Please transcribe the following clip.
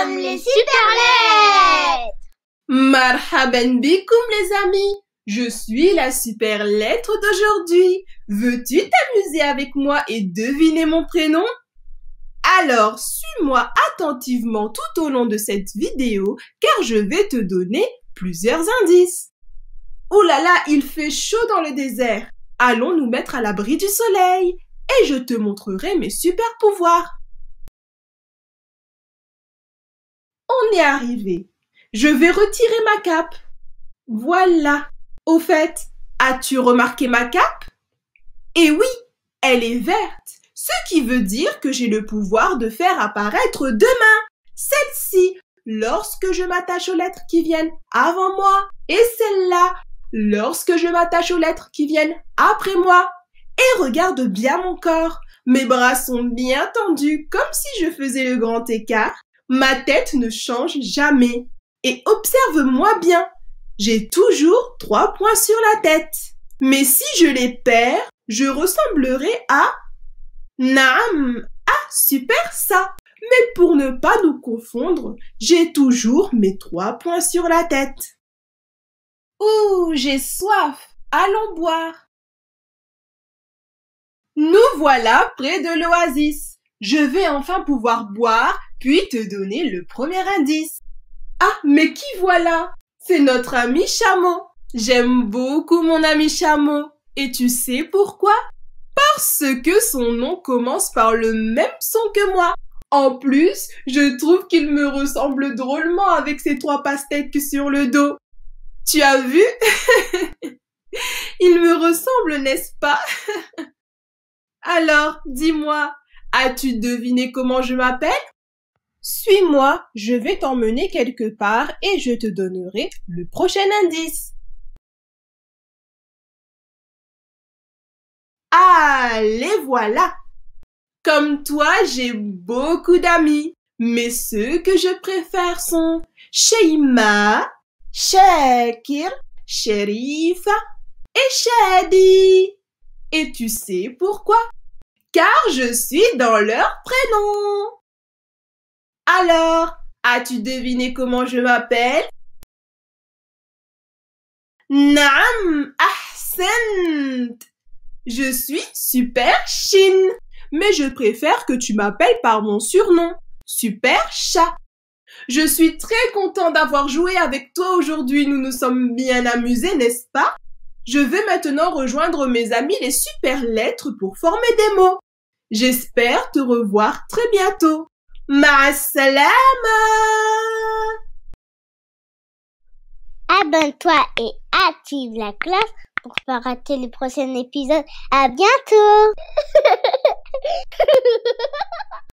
sommes les Superlettres! Marhaban bikoum les amis, je suis la super lettre d'aujourd'hui. Veux-tu t'amuser avec moi et deviner mon prénom? Alors, suis-moi attentivement tout au long de cette vidéo car je vais te donner plusieurs indices. Oh là là, il fait chaud dans le désert. Allons nous mettre à l'abri du soleil et je te montrerai mes super pouvoirs. On est arrivé. Je vais retirer ma cape. Voilà. Au fait, as-tu remarqué ma cape? Eh oui, elle est verte, ce qui veut dire que j'ai le pouvoir de faire apparaître demain celle-ci lorsque je m'attache aux lettres qui viennent avant moi et celle-là lorsque je m'attache aux lettres qui viennent après moi. Et regarde bien mon corps. Mes bras sont bien tendus comme si je faisais le grand écart. Ma tête ne change jamais. Et observe-moi bien. J'ai toujours 3 points sur la tête. Mais si je les perds, je ressemblerai à... Naam, super ça. Mais pour ne pas nous confondre, j'ai toujours mes 3 points sur la tête. Ouh, j'ai soif. Allons boire. Nous voilà près de l'oasis. Je vais enfin pouvoir boire, puis te donner le premier indice. Ah, mais qui voilà? C'est notre ami Chameau. J'aime beaucoup mon ami Chameau. Et tu sais pourquoi? Parce que son nom commence par le même son que moi. En plus, je trouve qu'il me ressemble drôlement avec ses 3 pastèques sur le dos. Tu as vu? Il me ressemble, n'est-ce pas? Alors, dis-moi, as-tu deviné comment je m'appelle? Suis-moi, je vais t'emmener quelque part et je te donnerai le prochain indice. Ah, les voilà! Comme toi, j'ai beaucoup d'amis, mais ceux que je préfère sont Sheima, Shakir, Sherifa et Shadi. Et tu sais pourquoi? Car je suis dans leur prénom. Alors, as-tu deviné comment je m'appelle? Naam, ahsant! Je suis Super Chine, mais je préfère que tu m'appelles par mon surnom, Super Chat. Je suis très content d'avoir joué avec toi aujourd'hui, nous nous sommes bien amusés, n'est-ce pas? Je vais maintenant rejoindre mes amis les super lettres pour former des mots. J'espère te revoir très bientôt. Ma'assalama! Abonne-toi et active la cloche pour pas rater le prochain épisode. À bientôt!